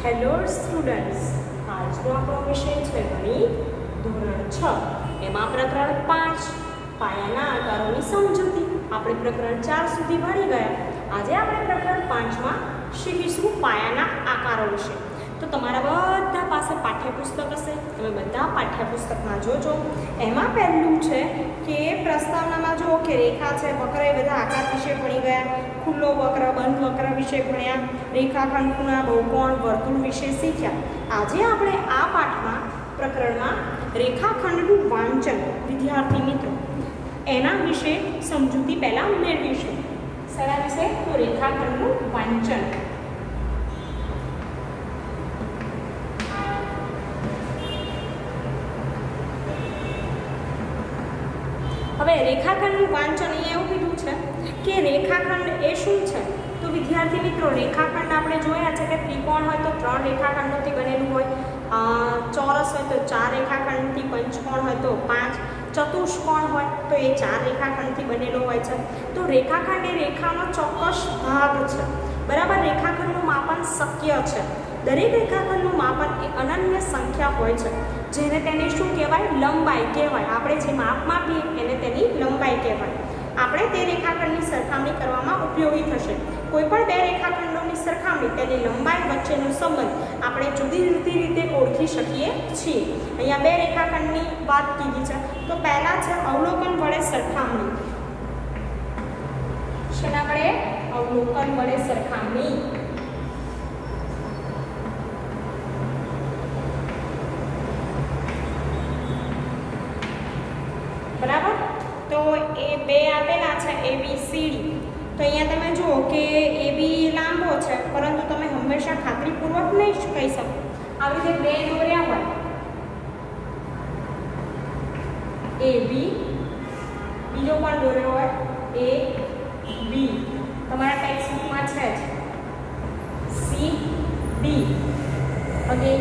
Hello students, આજનો આપણો વિષય છે ગણિત ધોરણ 6 એમાં પ્રકરણ 5 પાયાના આકારોની સમજૂતી. આપણે પ્રકરણ 4 સુધી ભણી ગયા. આજે આપણે પ્રકરણ 5 માં શીખીશું પાયાના આકારો વિશે. તો તમારા બધા પાસે પાઠ્યપુસ્તક હશે, તમે બધા પાઠ્યપુસ્તકમાં જોજો. એમાં પહેલું છે કે પ્રસ્તાવનામાં જુઓ કે રેખા છે, વક્ર, એ બધા આકાર વિશે ભણી ગયા. ખુલ્લો વક્ર, બંધ વક્ર વિશે ભણ્યા. રેખાખંડ, ખૂણા, બહુકોણ, વર્તુળ વિશે શીખ્યા. આજે આપણે આ પાઠમાં પ્રકરણમાં રેખાખંડનું વાંચન, વિદ્યાર્થી મિત્રો, એના વિશે સમજૂતી પહેલા મેળવીશું. શેના વિશે? તો રેખાખંડનું વાંચન. હવે રેખાખંડનું વાંચન અહીંયા એવું કીધું છે કે રેખાખંડ એ શું છે? તો વિદ્યાર્થી મિત્રો, રેખાખંડ આપણે જોયા છે કે ત્રિકોણ હોય તો 3 રેખાખંડોથી બનેલું હોય, ચોરસ હોય તો 4 રેખાખંડથી, પંચકોણ હોય તો 5, ચતુષ્કોણ હોય તો એ 4 રેખાખંડથી બનેલો હોય છે. તો રેખાખંડ એ રેખાનો ચોક્કસ ભાગ છે, બરાબર. રેખાખંડનું માપન શક્ય છે. દરેક રેખાખંડનું માપન એ અનન્ય સંખ્યા હોય છે, જેને તેને શું કહેવાય? લંબાઈ કહેવાય. આપણે જે માપ માપીએ એને તેની લંબાઈ કહેવાય. આપણે તે રેખાખંડની સરખામણી કરવામાં ઉપયોગી થશે. કોઈ પણ 2 રેખાખંડોની સરખામણી, તેની લંબાઈ વચ્ચેનો સંબંધ આપણે જુદી જુદી રીતે ઓળખી શકીએ છીએ. અહીંયા 2 રેખાખંડની વાત કીધી છે. તો પહેલા છે અવલોકન વડે સરખામણી. શેના વડે? અવલોકન વડે સરખામણી. બરાબર. તો એ 2 આપેલા છે ABCD. તો અહીંયા તમે જુઓ કે AB લાંબો છે, પરંતુ તમે હંમેશા ખાતરીપૂર્વક નહીં કહી શકો. આવી રીતે 2 દોર્યા હોય, AB, બીજો પણ દોર્યો હોય AB, તમારા ટેક્સ્ટ બુકમાં છે જ CD, અગેન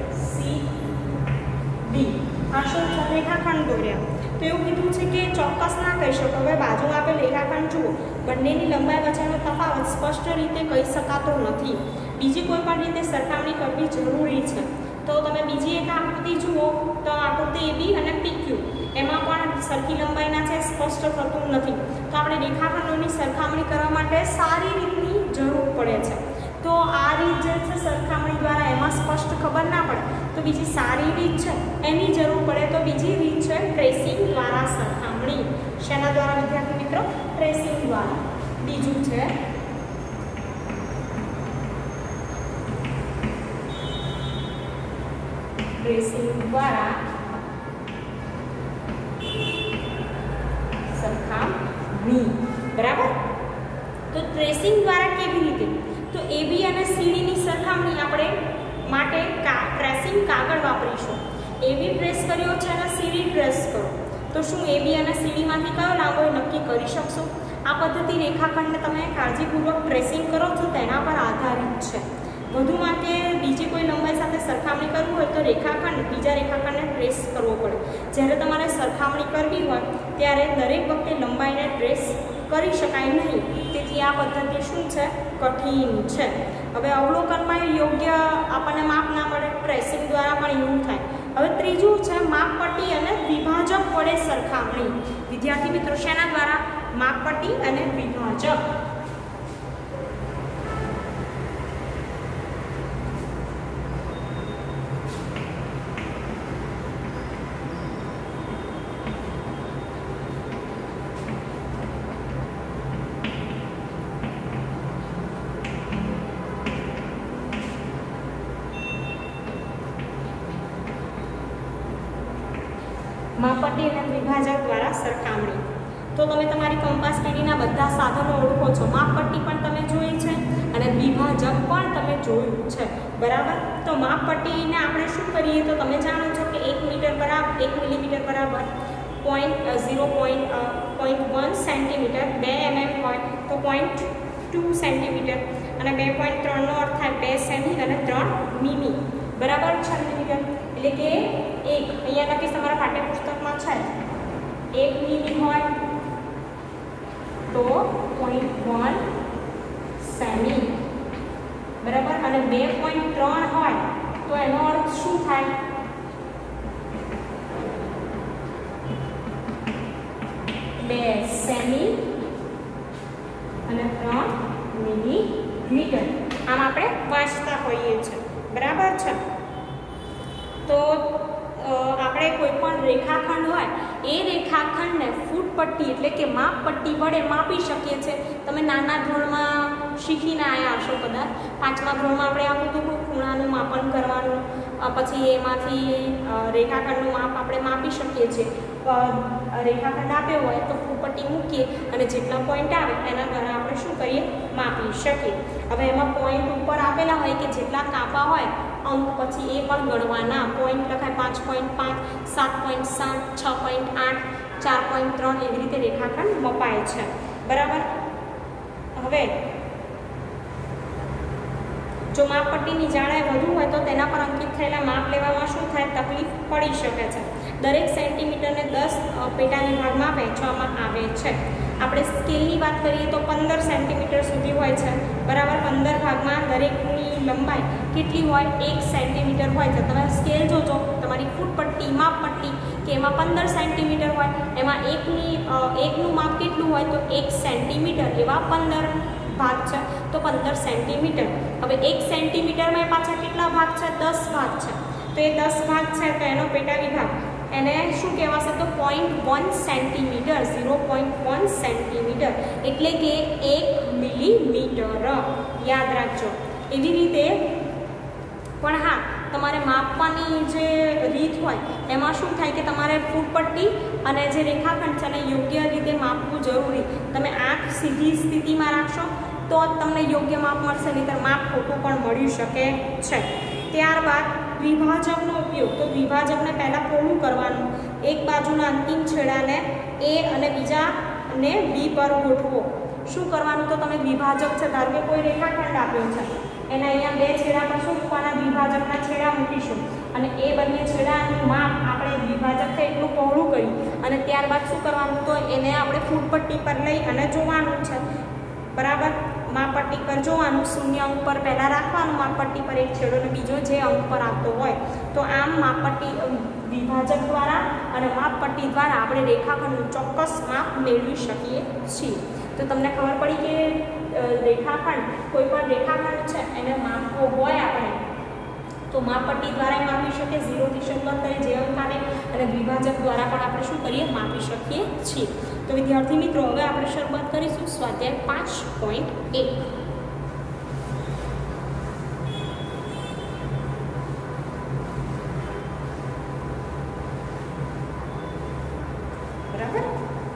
CD. આ શું છે? રેખાખંડ દોર્યા. તો એવું કીધું છે કે ચોક્કસ ના કહી શકો. હવે બાજુમાં આપેલ રેખાખંડ જુઓ, બંનેની લંબાઈ વચ્ચેનો તફાવત સ્પષ્ટ રીતે કહી શકાતો નથી. બીજી કોઈ પણ રીતે સરખામણી કરવી જરૂરી છે. તો તમે બીજી એક આકૃતિ જુઓ, તો આકૃતિ AB અને PQ, એમાં પણ સરખી લંબાઈના છે, સ્પષ્ટ થતું નથી. તો આપણે રેખાખંડોની સરખામણી કરવા માટે સારી રીતની જરૂર પડે છે. તો આ રીત જે છે સરખામણી દ્વારા, એમાં સ્પષ્ટ ખબર ના પડે તો બીજી સારી રીત છે એની જરૂર પડે. તો બીજી રીત છે ટ્રેસિંગ દ્વારા સરખામણી. શેના દ્વારા વિદ્યાર્થી મિત્રો? ટ્રેસિંગ દ્વારા. બીજું છે ટ્રેસિંગ દ્વારા સરખામણી. બરાબર. તો ટ્રેસિંગ દ્વારા કેવી રીતે? તો AB અને CD ની સરખામણી આપણે માટે ટ્રેસિંગ કાગળ વાપરીશું. AB ટ્રેસ કર્યો છે અને CD ટ્રેસ કરો. તો શું AB અને CD માંથી કયો લાંબો નક્કી કરી શકશો? આ પદ્ધતિ રેખાખંડને તમે કાળજીપૂર્વક ટ્રેસિંગ કરો છો તેના પર આધારિત છે. વધુમાં કે બીજી કોઈ લંબાઈ સાથે સરખામણી કરવું હોય તો રેખાખંડ બીજા રેખાખંડને ટ્રેસ કરવો પડે. જ્યારે તમારે સરખામણી કરવી હોય ત્યારે દરેક વખતે લંબાઈને ટ્રેસ કરી શકાય નહીં. તેથી આ પદ્ધતિ શું છે? કઠિન છે. હવે અવલોકનમાં યોગ્ય આપણને માપ ના મળે, ટ્રેસિંગ દ્વારા પણ એવું થાય. હવે ત્રીજું છે માપપટ્ટી અને વિભાજક વડે સરખામણી. વિદ્યાર્થી મિત્રો, શેના દ્વારા? માપપટ્ટી અને વિભાજક. માપપટ્ટી અને વિભાજક દ્વારા સરખામણી. તો તમે તમારી કંપાસ પેટીના બધા સાધનો ઓળખો છો. માપપટ્ટી પણ તમે જોઈ છે અને વિભાજક પણ તમે જોયું છે, બરાબર. તો માપપટ્ટીને આપણે શું કરીએ તો તમે જાણો છો કે 1 મિલીમીટર બરાબર 0.1 સેન્ટીમીટર, 2 mm હોય તો 0.2 સેન્ટીમીટર અને 2.3 નો અર્થ થાય 2 સેમી અને 3 મીમી, બરાબર. સેન્ટીમીટર એટલે કે 1, અહીંયા લખીશ તમારા પાઠ્યપુસ્તકમાં છે 1 મીમી હોય તો 0.1 સેમી બરાબર, અને 2.3 હોય તો એનો અર્થ શું થાય? 2 સેમી અને 3 મિલીમીટર આમ આપણે વાંચતા હોઈએ છીએ, બરાબર છે। તો આપણે કોઈ પણ રેખાખંડ હોય એ રેખાખંડને ફૂટ પટ્ટી એટલે કે માપ પટ્ટી વડે માપી શકીએ છીએ। તમે નાના ધોરણમાં શીખીને આવ્યા હશો કદાચ, 5મા ધોરણમાં આપણે આવું હતું ખૂણાનું માપન કરવાનું, પછી એમાંથી રેખાખંડનું માપ આપણે માપી શકીએ છીએ। રેખાખંડ આપ્યો હોય તો ફૂટ પટ્ટી મૂકીએ અને જેટલા પોઈન્ટ આવે એના દ્વારા આપણે શું કરીએ? માપી શકીએ। હવે એમાં પોઈન્ટ ઉપર આપેલા હોય કે જેટલા કાપા હોય અંક પછી એ પણ ગણવાના, પોઈન્ટ લખાય 5.5, 7.7, 6.8, 4.3 એવી રીતે રેખાખંડ મપાય છે, બરાબર। હવે જો માપપટ્ટીની જાડાઈ વધુ હોય તો તેના પર અંકિત થયેલા માપ લેવામાં શું થાય? તકલીફ પડી શકે છે। દરેક સેન્ટીમીટરને 10 પેટાની ભાગમાં વહેંચવામાં આવે છે। આપણે સ્કેલની વાત કરીએ તો 15 સેન્ટીમીટર સુધી હોય છે, બરાબર। 15 ભાગમાં દરેકની લંબાઈ કેટલી હોય? 1 સેન્ટીમીટર હોય છે। તમે સ્કેલ જોજો, તમારી ફૂટ પટ્ટી, માપ પટ્ટી કે એમાં 15 સેન્ટીમીટર હોય, એમાં એકનું માપ કેટલું હોય? તો 1 સેન્ટીમીટર, એવા 15 ભાગ છે તો 15 સેન્ટીમીટર। હવે 1 સેન્ટીમીટરમાં પાછા કેટલા ભાગ છે? 10 ભાગ છે, તો એ 10 ભાગ છે તો એનો પેટા વિભાગ એને શું કહેવાશે? તો 0.1 સેન્ટીમીટર, 0.1 સેન્ટીમીટર એટલે કે 1 મિલીમીટર, યાદ રાખજો। એવી રીતે પણ હા, તમારે માપવાની જે રીત હોય એમાં શું થાય કે તમારે ફૂટ પટ્ટી અને જે રેખાખંડ છે એને યોગ્ય રીતે માપવું જરૂરી। તમે આંખ સીધી સ્થિતિમાં રાખશો તો જ તમને યોગ્ય માપ મળશે, નહીંતર માપ ખોટું પણ મળી શકે છે। ત્યારબાદ દ્વિભાજકનો ઉપયોગ, તો દ્વિભાજકને પહેલાં પહોળું કરવાનું, એક બાજુના અંતિમ છેડાને A અને બીજાને B પર ગોઠવો। શું કરવાનું? તો તમે દ્વિભાજક છે, ધારો કે કોઈ રેખાખંડ આપ્યો છે, એના અહીંયા 2 છેડા પર શું મૂકવાના? દ્વિભાજકના છેડા મૂકીશું અને એ બંને છેડાનું માપ આપણે દ્વિભાજક છે એટલું પહોળું કર્યું અને ત્યારબાદ શું કરવાનું? તો એને આપણે ફૂટ પટ્ટી પર લઈ અને જોવાનું છે, બરાબર। માપપટ્ટી પર જોવાનું, 0 અંક પર પહેલાં રાખવાનું માપપટ્ટી પર એક છેડો અને બીજો જે અંક પર આવતો હોય, તો આમ માપપટ્ટી દ્વિભાજક દ્વારા અને માપપટ્ટી દ્વારા આપણે રેખાખંડનું ચોક્કસ માપ મેળવી શકીએ છીએ। તો તમને ખબર પડી કે રેખાખંડ, કોઈ પણ રેખાખંડ છે એને માપવો હોય આપણે તો માપપટ્ટી દ્વારા માપી શકીએ, 0 થી શરૂઆત કરી જે અંક આવે, અને દ્વિભાજક દ્વારા પણ આપણે શું કરીએ? માપી શકીએ છીએ। તો વિદ્યાર્થી મિત્રો, હવે આપણે શરૂઆત કરીશું સ્વાધ્યાય 5.1। બરાબર,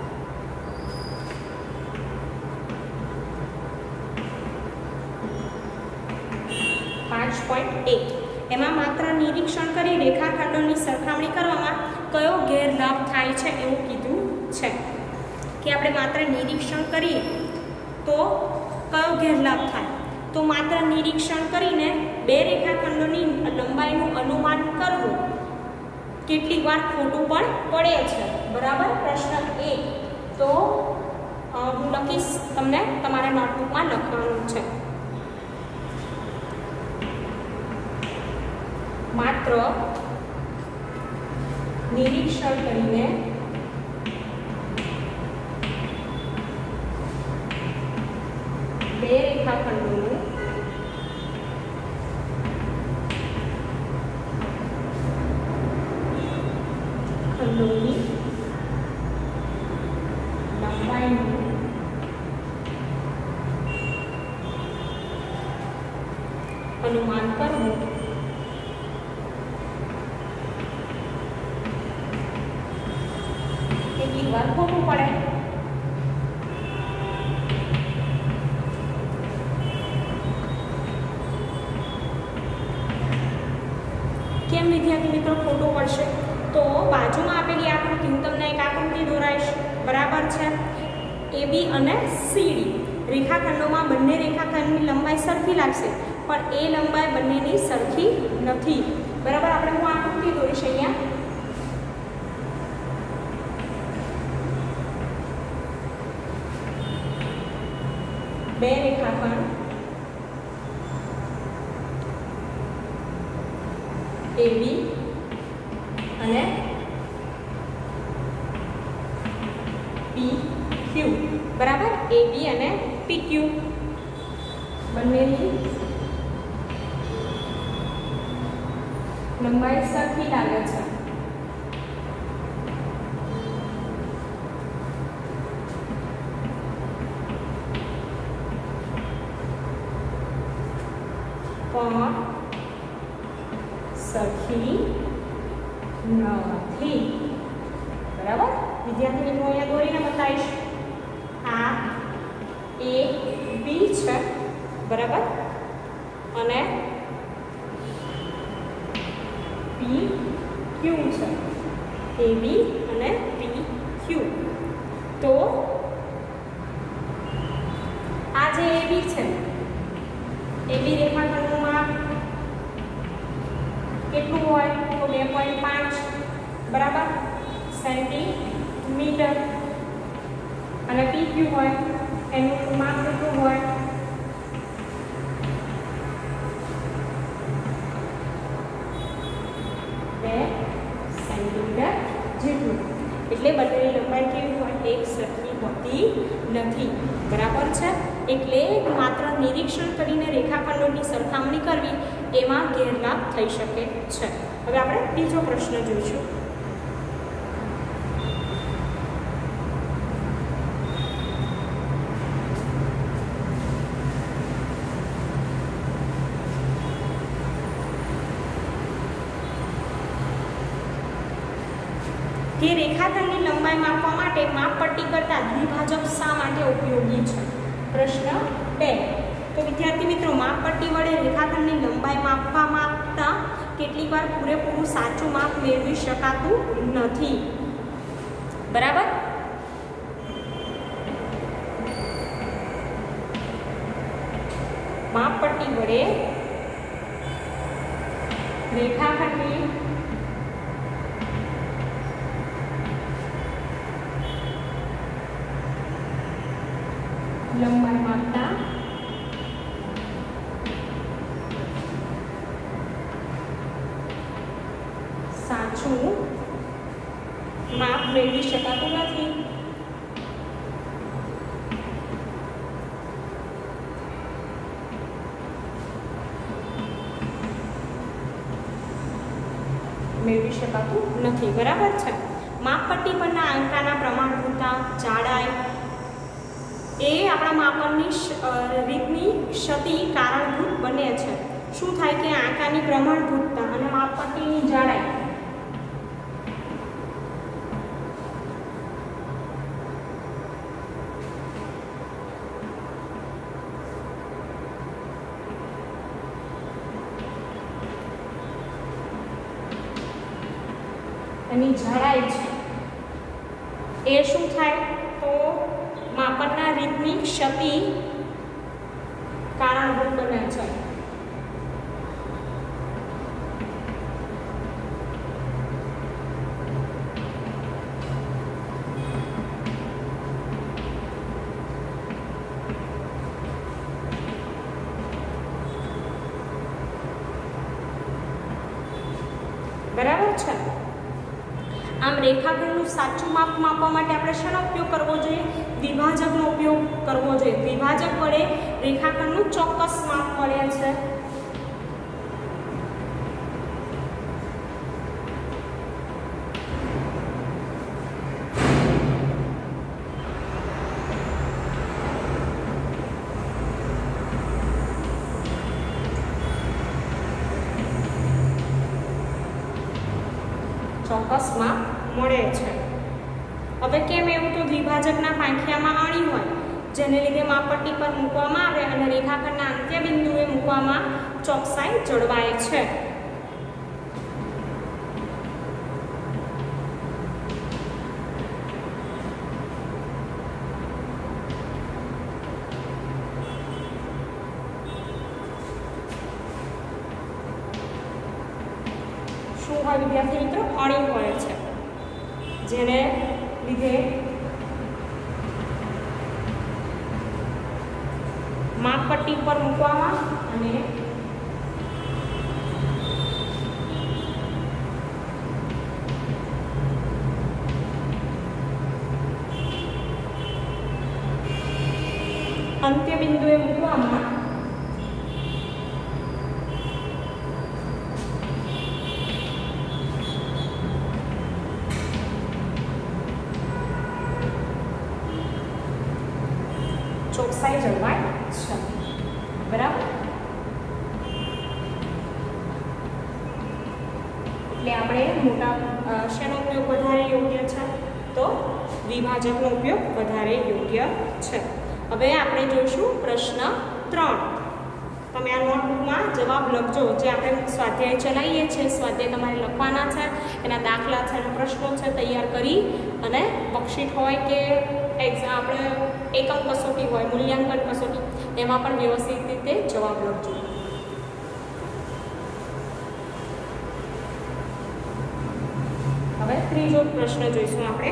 5.1 એમાં માત્ર નિરીક્ષણ કરી રેખાખંડોની સરખામણી કરવામાં કયો ગેરલાભ થાય છે એવું કીધું છે કે આપણે માત્ર નિરીક્ષણ કરીએ તો કયો ગેરલાભ થાય? તો માત્ર નિરીક્ષણ કરીને 2 રેખાખંડોની લંબાઈનું અનુમાન કરવું કેટલીક વાર ખોટું પણ પડે છે, બરાબર। પ્રશ્ન 1 તો હું લખીશ, તમને તમારા નોટબુકમાં લખવાનું છે। માત્ર નિરીક્ષણ કરીને 2 રેખાખંડોનું લંબાઈનું અનુમાન કરવું કેટલીક વાર ખોટું પડે। કેમ વિદ્યાર્થી મિત્રો ખોટું પડશે? તો બાજુમાં આપેલી આકૃતિ, હું તમને એક આકૃતિ દોરાઈશ, બરાબર છે। AB અને CD રેખાખંડોમાં બંને રેખાખંડની લંબાઈ સરખી લાગશે, પણ એ લંબાઈ બંનેની સરખી નથી, બરાબર। આપણે હું આકૃતિ દોરીશ અહીંયા, બે રેખાખંડ AB અને PQ બરાબર. AB અને PQ બંનેની લંબાઈ સરખી લાગે છે. પણ સરખી નથી. બરાબર. વિદ્યાર્થી મિત્રો અહીંયા દોરીને બતાવીશ. આ AB છે બરાબર અને PQ છે. AB અને PQ. તો આ જે AB છે, AB રેખાખંડનું માપ કેટલું હોય તો 2.5 બરાબર સેન્ટીમીટર અને PQ હોય એનું માપ કેટલું હોય 2 સેન્ટીમીટર જેટલું. એટલે બંનેની લંબાઈ કેવી હોય? એક સરખી હોતી નથી. બરાબર છે. એટલે માત્ર નિરીક્ષણ કરીને રેખાખંડોની સરખામણી કરવી એમાં ગેરલાભ થઈ શકે છે. હવે આપણે બીજો પ્રશ્ન જોઈશું. કે રેખાખંડની લંબાઈ માપવા માટે માપપટ્ટી કરતા દ્વિભાજક શા માટે ઉપયોગી છે? પ્રશ્ન 2. તો વિદ્યાર્થી મિત્રો, માપપટ્ટી વડે રેખાખંડની લંબાઈ માપવા માંગતા કેટલીક વાર પૂરેપૂરું સાચું માપ મેળવી શકાતું નથી. બરાબર. માપપટ્ટી વડે રેખાખંડની લંબાઈ માપતા સાચું માપ મેળવી શકાતું નથી. બરાબર છે. માપપટ્ટી પરના આંકાના પ્રમાણભૂતતા, જાડાઈ એ આપણા માપનની રીતની ક્ષતિ કારણભૂત બને છે. શું થાય કે આંકાની પ્રમાણભૂતતા અને માપપટ્ટીની જાડાઈ એની જાડાઈ છે એ શું થાય તો માપનના રીતની ક્ષતિ કારણભૂત બને છે. બરાબર છે. આમ રેખાખંડનું સાચું માપ માપવા માટે આપણે શેનો ઉપયોગ કરવો જોઈએ? દ્વિભાજકનો ઉપયોગ કરવો જોઈએ. દ્વિભાજક વડે રેખાખંડનું ચોક્કસ માપ મળે છે. ચોક્કસ માપ મળે છે. હવે કેમ એવું? તો દ્વિભાજકના પાંખિયામાં અણી હોય જેને લીધે માપપટ્ટી પર મૂકવામાં આવે અને રેખાખંડના અંત્ય બિંદુએ મૂકવામાં ચોકસાઈ જળવાય છે. શું હોય વિદ્યાર્થી મિત્રો? અણી હોય છે જેને લીધે માપપટ્ટી પર મૂકવામાં અને અંત્ય બિંદુએ મૂકવામાં ચોકસાઈ જળવાય છે, બરાબર. એટલે આપણે મોટા શેનો ઉપયોગ વધારે યોગ્ય છે? તો વિભાજકનો ઉપયોગ વધારે યોગ્ય છે. હવે આપણે જોઈશું પ્રશ્ન 3. તમે આ નોટબુકમાં જવાબ લખજો. જે આપણે સ્વાધ્યાય ચલાવીએ છીએ, સ્વાધ્યાય તમારે લખવાના છે, એના દાખલા છે, એના પ્રશ્નો છે, તૈયાર કરી અને વર્કશીટ હોય કે આપણે એકમ કસોટી હોય, મૂલ્યાંકન કસોટી, એમાં પણ વ્યવસ્થિત રીતે જવાબ લખજો. હવે ત્રીજો પ્રશ્ન જોઈશું આપણે.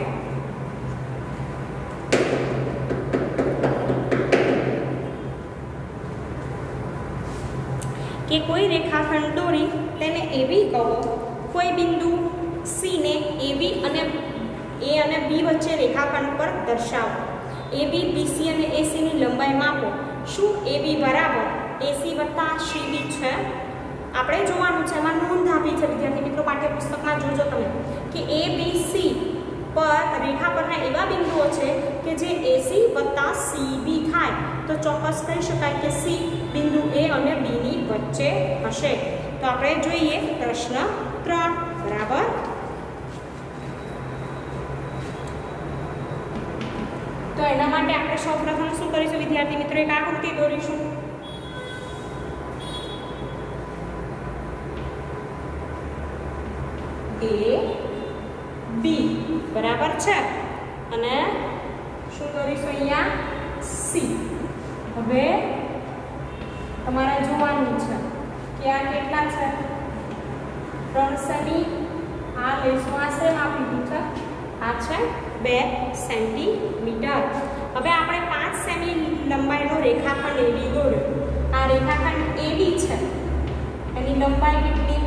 કે કોઈ રેખાખંડ દોરી તેને એવી કહો, કોઈ બિંદુ સી ને એબી અને એ અને બી વચ્ચે રેખાખંડ પર દર્શાવો. એબી, બીસી અને એસી ની લંબાઈ માપો. શું એબી બરાબર એસી વત્તા સીબી છે? આપણે જોવાનું છે, એમાં નોંધ આપી છે વિદ્યાર્થી મિત્રો, પાઠ્યપુસ્તકમાં જોજો તમે કે એ બી સી પર રેખા પરના એવા બિંદુઓ છે કે જે એસી વત્તા સીબી થાય તો ચોક્કસ કહી શકાય કે સી બિંદુ એ અને બી ની વચ્ચે હશે. તો આપણે જોઈએ પ્રશ્ન 3, બરાબર. તો એના માટે આપણે સૌપ્રથમ શું કરીશું વિદ્યાર્થી મિત્રો? એક આકૃતિ દોરીશું. એ બી બરાબર છે અને શું કરીશું અહીંયા? સી. હવે તમારે જોવાનું છે કે આ કેટલા છે? 3 સેમી. આ લઈશું, આશરે માપી દીધું છે, આ છે 2 સેન્ટીમીટર. હવે આપણે 5 સેમી લંબાઈનો રેખાખંડ એબી દોર્યો. આ રેખાખંડ એબી છે, એની લંબાઈ કેટલી?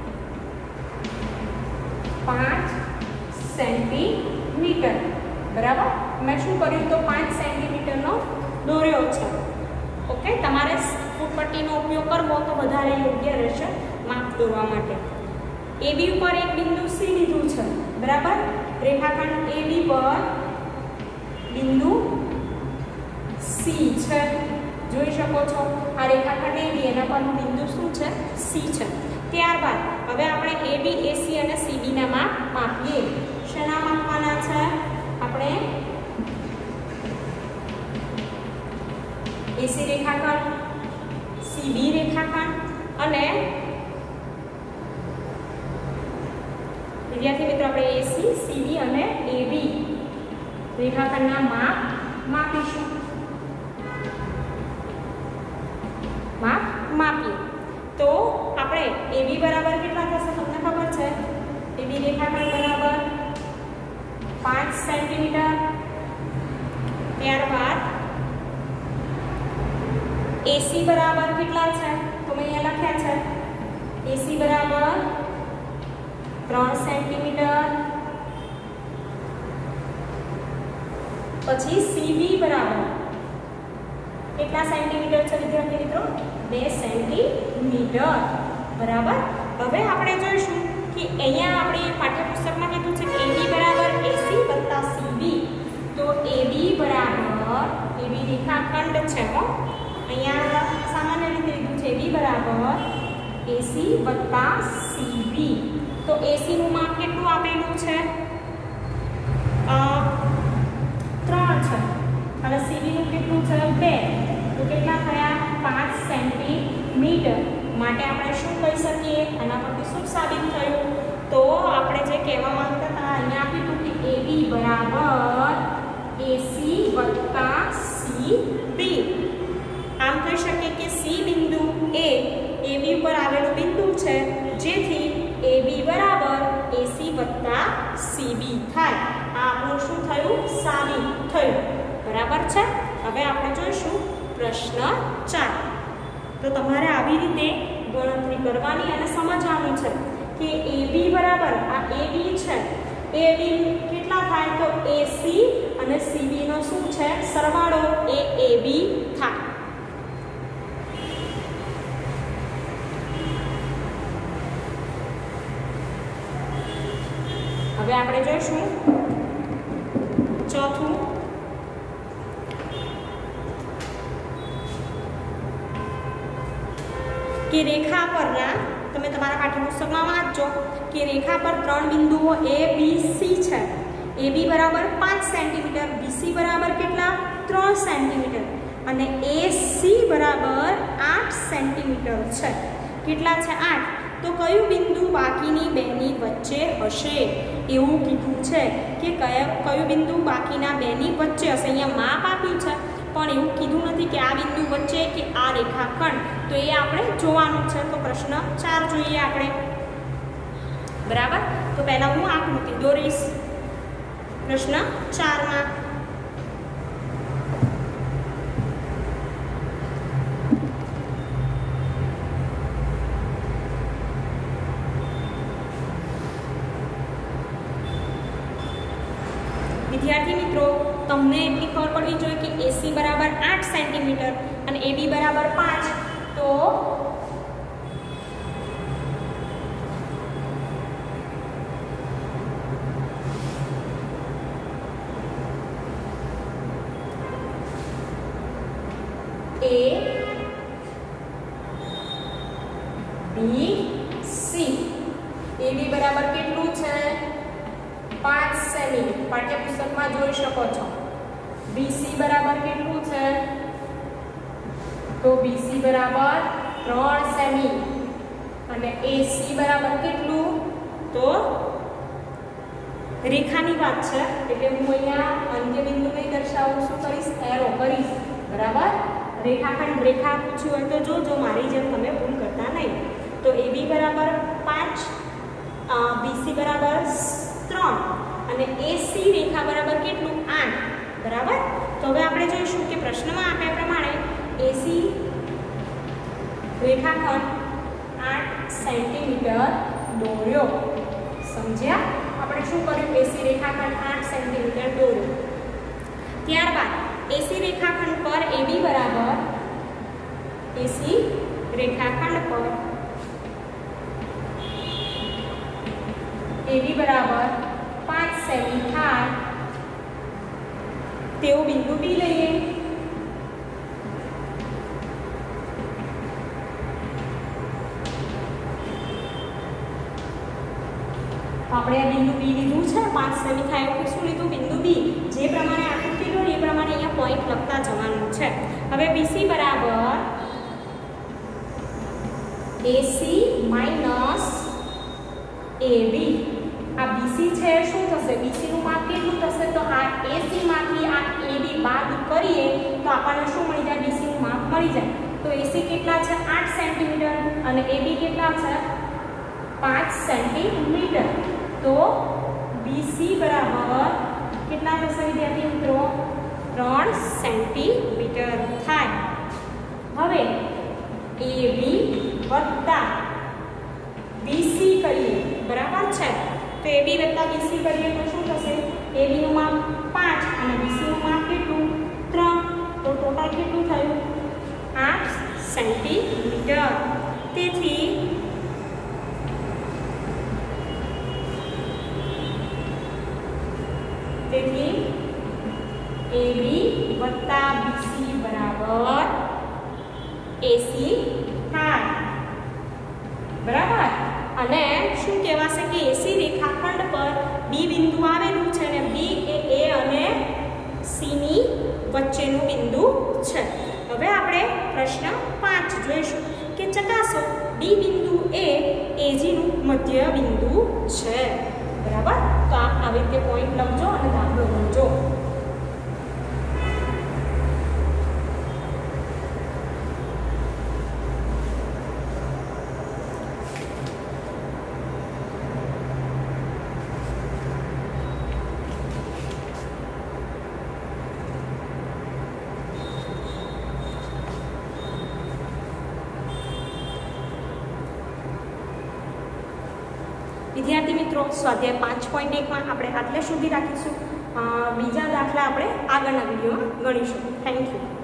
5 સેન્ટીમીટર, બરાબર. મેં શું કર્યું? તો 5 સેન્ટીમીટરનો દોર્યો છે. ઓકે, તમારે ફૂટપટ્ટીનો ઉપયોગ કરવો તો વધારે યોગ્ય રહેશે માપ દોરવા માટે. એબી ઉપર એક બિંદુ સી લીધું છે, બરાબર. રેખાખંડ એબી પર બિંદુ સી છે, જોઈ શકો છો. આ રેખાખંડ એબી, એના પરનું બિંદુ શું છે? સી છે. ત્યારબાદ હવે આપણે એબી, એસી અને સીબી ના માપ માપીએ. શેના માપવાના છે? આપણે એસી રેખાખંડ, સીબી રેખાખંડ અને વિદ્યાર્થી મિત્રો આપણે એસી, સીબી અને એબી રેખાખંડના માપ માપીશું. માપ માપીએ તો આપણે એબી બરાબર કેટલા થશે? તમને ખબર છે, એબી રેખાખંડ બરાબર 5 સેન્ટીમીટર. ત્યારબાદ એસી બરાબર કેટલા છે? તો મેં અહીંયા લખ્યા છે, એસી બરાબર 3 સેન્ટીમીટર. પછી સીબી બરાબર કેટલા સેન્ટીમીટર છે વિદ્યાર્થી મિત્રો? 2 સેન્ટીમીટર, બરાબર. હવે આપણે જોઈશું કે અહીંયા આપણે પાઠ્યપુસ્તકમાં કીધું છે કે એબી બરાબર એસી વત્તા સીબી. તો એબી બરાબર, એબી રેખાખંડ છે હો, અહીંયા સામાન્ય રીતે લીધું છે, એબી બરાબર એસી વત્તા સીબી. તો એસી નું માપ કેટલું આપેલું છે? 3 છે અને સીબી નું કેટલું છે? 2. તો કેટલા થયા? 5 સેન્ટીમીટર. માટે આપણે શું કહી શકીએ? આના પરથી શું સાબિત થયું? તો આપણે જે કહેવા માંગતા હતા અહીંયા આપ્યું કે એબી બરાબર એસી વત્તા સીબી. આમ કહી શકીએ કે સી બિંદુ એ એબી ઉપર આવેલું બિંદુ છે, જેથી એબી બરાબર એસી વત્તા સીબી થાય. આ આપણું શું થયું? સાબિત થયું, બરાબર છે. હવે આપણે જોઈશું પ્રશ્ન 4. તો તમારે આવી રીતે ગણતરી કરવાની અને સમજવાનું છે કે એબી બરાબર આ એબી છે, એબી કેટલા થાય? તો એસી અને સીબી નો શું છે? સરવાળો, એ એબી જોઈશું ચોથું કે રેખા પરના, તમે તમારા પાઠ્યપુસ્તકમાં વાંચજો કે રેખા પર 3 બિંદુઓ A B C છે. AB બરાબર 5 સેન્ટીમીટર, BC બરાબર કેટલા 3 સેન્ટીમીટર અને AC બરાબર 8 સેન્ટીમીટર છે. કેટલા છે 8. તો કયું બિંદુ બાકીની બેની વચ્ચે હશે એવું કીધું છે કે કયું બિંદુ બાકીના બેની વચ્ચે હશે. અહીંયા માપ આપ્યું છે પણ એવું કીધું નથી કે આ બિંદુ વચ્ચે કે આ રેખાખંડ, તો એ આપણે જોવાનું છે. તો પ્રશ્ન 4 જોઈએ આપણે, બરાબર. તો પહેલા હું આકૃતિ દોરીશ પ્રશ્ન 4માં. વિદ્યાર્થી મિત્રો, તમને એટલી ખબર પડવી જોઈએ કે AC બરાબર 8 સેન્ટીમીટર અને AB બરાબર 5. તો ABC AB બરાબર કેટલું છે 5 સેમી, પાઠ્યપુસ્તકમાં જોઈ શકો છો. BC બરાબર કેટલું છે, તો BC બરાબર 3 સેમી અને AC બરાબર કેટલું, તો રેખાની વાત છે એટલે હું અહીંયા અંત્ય બિંદુ નહીં દર્શાવું, શું કરીશ એરો કરીશ, બરાબર. રેખાખંડ રેખા પૂછ્યું હોય તો જોજો, મારી જેમ તમે ભૂલ કરતા નહીં. તો AB બરાબર 5, BC બરાબર 3 અને AC રેખા બરાબર કેટલું 8, બરાબર. તો હવે આપણે જોઈશું કે પ્રશ્નમાં આપ્યા પ્રમાણે AC રેખાખંડ 8 સેન્ટીમીટર દોર્યો. સમજ્યા? આપણે શું કર્યું, AC રેખાખંડ 8 સેન્ટીમીટર દોર્યો. ત્યારબાદ AC રેખાખંડ પર AB બરાબર AC રેખાખંડ પર AB બરાબર 5 સેમી થાય તેવું બિંદુ B લઈએ. આપણે આ બિંદુ B લીધું છે, 5 સેમી થાય એવું શું લીધું, બિંદુ B. જે પ્રમાણે આકૃતિ દોરી એ પ્રમાણે અહીંયા પોઈન્ટ લખતા જવાનું છે. હવે BC બરાબર AC માઈનસ AB. આ BC છે શું થશે, BC નું માપ કેટલું થશે, તો આ AC માંથી આ AB બાદ કરીએ તો આપણને શું મળી જાય, BC નું માપ મળી જાય. તો AC કેટલા છે 8 સેન્ટીમીટર અને AB કેટલા છે 5 સેન્ટીમીટર. તો BC બરાબર કેટલા થશે વિદ્યાર્થી મિત્રો, 3 સેન્ટીમીટર થાય. હવે AB વત્તા BC કરીએ, બરાબર છે. તો AB વત્તા BC કરીએ તો શું થશે, AB નું માપ 5 અને BC નું માપ કેટલું 3, તો ટોટલ કેટલું થયું 8 સેન્ટીમીટર. તેથી AB વત્તા BC બરાબર AC થાય, બરાબર. અને શું કહેવાશે કે AC રેખાખંડ પર B બિંદુ આવેલું છે અને B એ A અને C ની વચ્ચેનું બિંદુ છે. હવે આપણે પ્રશ્ન 5 જોઈશું કે ચકાસો D બિંદુ એ AG નું મધ્ય બિંદુ છે, બરાબર. તો આપ આવી રીતે પોઈન્ટ લખજો અને દાખલો ગણજો. વિદ્યાર્થી મિત્રો, સ્વાધ્યાય 5.1માં આપણે આટલે સુધી રાખીશું. બીજા દાખલા આપણે આગળના વિડીયોમાં ગણીશું. Thank you.